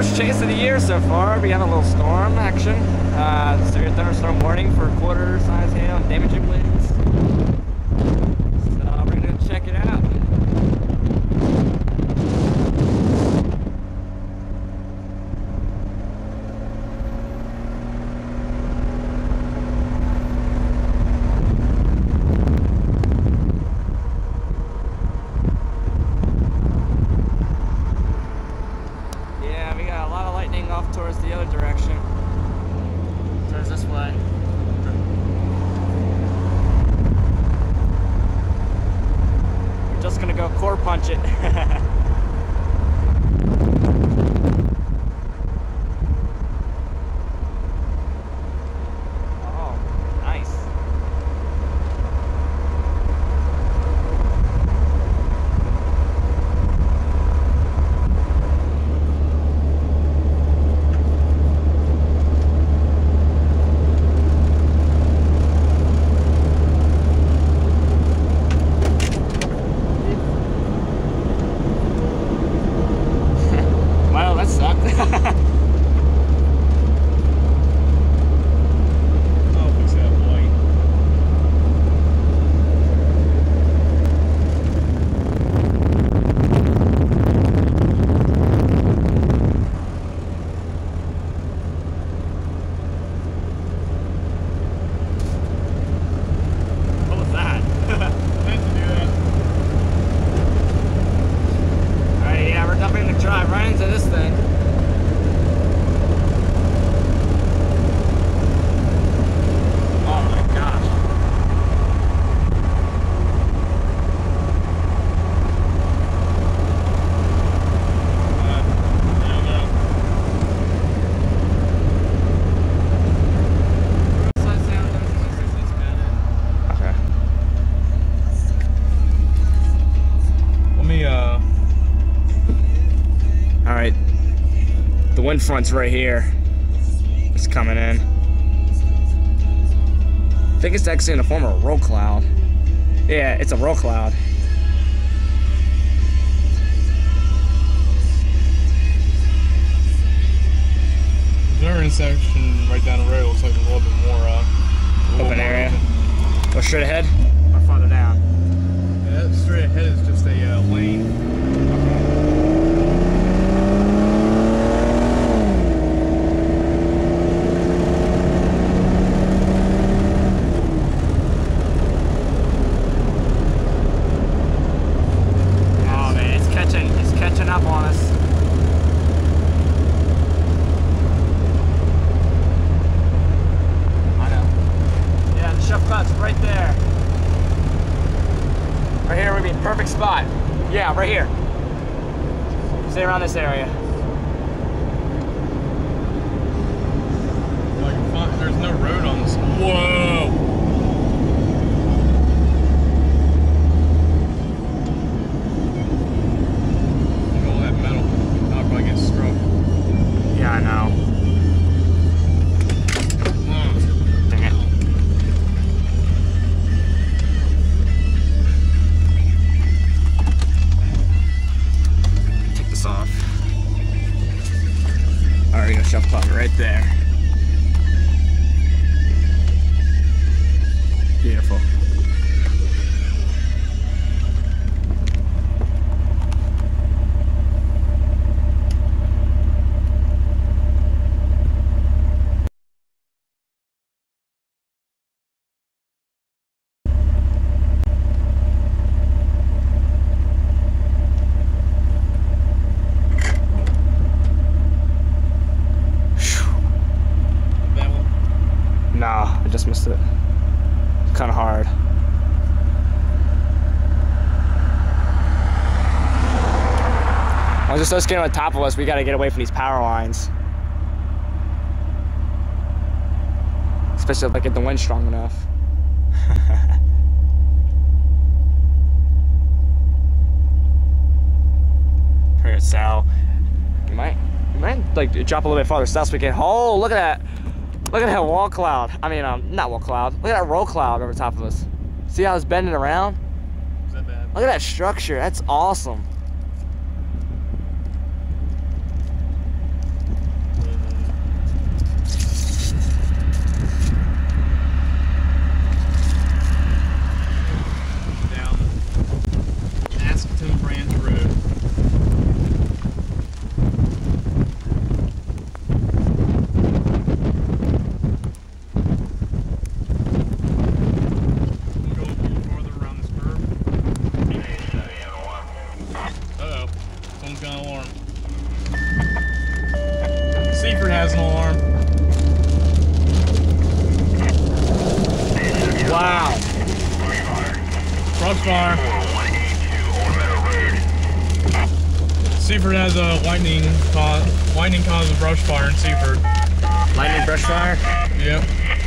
first chase of the year so far. We got a little storm action. Severe thunderstorm warning for quarter-size hail and damaging winds. So we're gonna check it out. Off towards the other direction. Turns this way. We're just gonna go core punch it. Oh, nice. Right into this thing. Oh my gosh. Okay. Let me All right, the wind front's right here. It's coming in. I think it's actually in the form of a roll cloud. Yeah, it's a roll cloud. There's another intersection right down the road. Looks like a little bit more Open area. Go straight ahead or farther down? Yeah, that straight ahead is just a lane. Up on us. I know. Yeah, the chef cloud's right there. Right here would be a perfect spot. Yeah, right here. Stay around this area. There's no road on this. Whoa! Yeah, I know. Dang it. Take this off. Alright, we got a shelf cloud right there. Beautiful. Nah, I just missed it. It's kind of hard. I was just so scared on top of us, we gotta get away from these power lines. Especially if I get the wind strong enough. Alright, so you might like drop a little bit farther south so we can. Oh, look at that! Look at that wall cloud. I mean, not wall cloud. Look at that roll cloud over top of us. See how it's bending around? Is that bad? Look at that structure. That's awesome. one's got an alarm. Seaford has an alarm. Wow. Brush fire. Seaford has a lightning causes brush fire in Seaford. Lightning brush fire? Yep.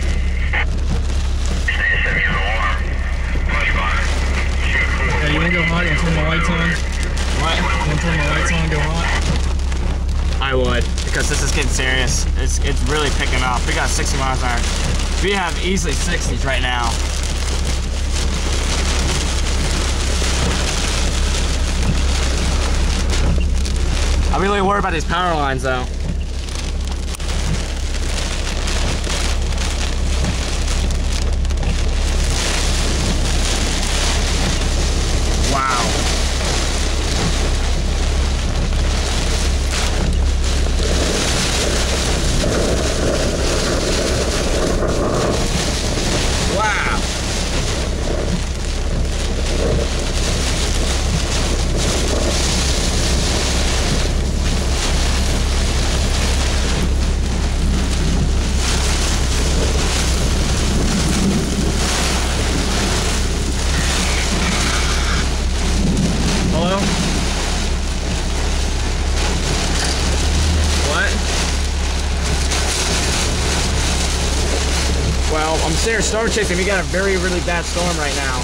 Yeah, you wanna go hot? You wanna turn the lights on? What? You wanna turn the lights on and go hot? I would, because this is getting serious. It's really picking up. We got 60 miles an hour. We have easily 60s right now. I'm really worried about these power lines though. Wow. Wow. Hello? What? Well, I'm sitting here storm chasing. We got a very, really bad storm right now.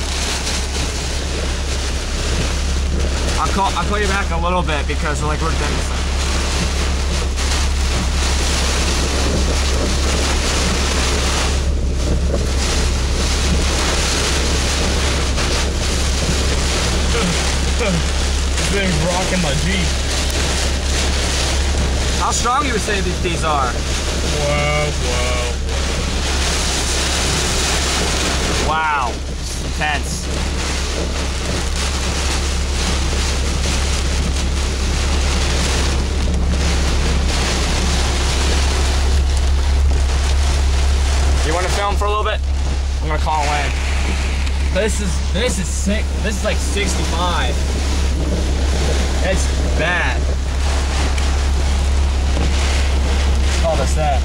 I'll call you back in a little bit because like we're done with it. This thing's rocking my Jeep. How strong you would say these are? Whoa. Wow, it's intense. You want to film for a little bit? I'm gonna call in. This is sick. This is like 65. It's bad. Call this that.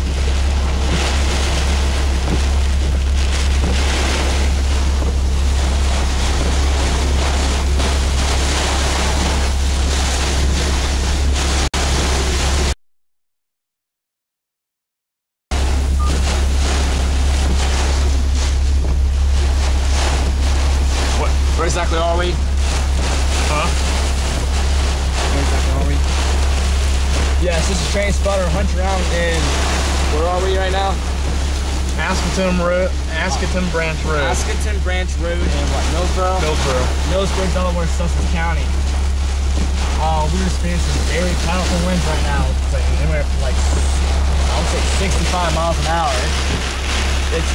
Where exactly are we? Huh? Where exactly are we? Yes, this is Train Spotter Hunt around in, where are we right now? Asketon Branch Road. Asketon Branch Road in what, Millsboro? Millsboro, Delaware, Sussex County. We're experiencing very powerful winds right now. It's like anywhere from like, I would say 65 miles an hour. It's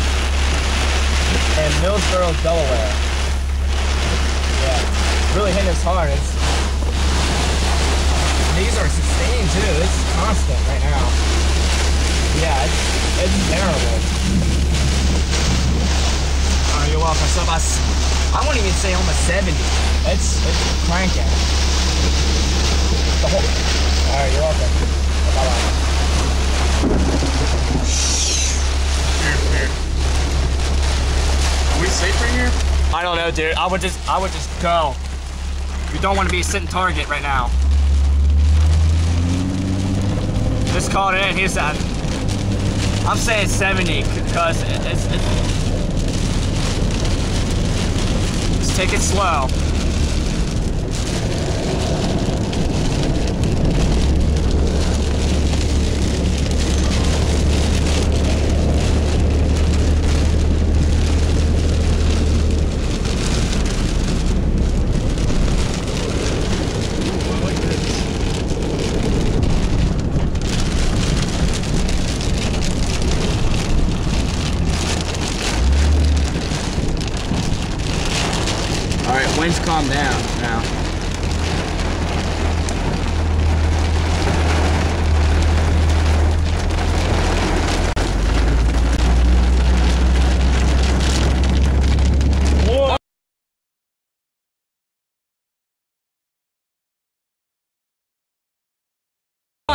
in Millsboro, Delaware. Yeah, really hitting us hard. These are sustained too. It's constant right now. Yeah, it's terrible. Oh, you're welcome. So I won't even say almost 70. It's cranking. The whole. All right, you're welcome. Bye bye. Here. Are we safe right here? I don't know, dude. I would just go. You don't want to be a sitting target right now. Just call it in. Here's that. I'm saying 70 because just take it slow. Winds calm down now.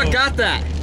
got that.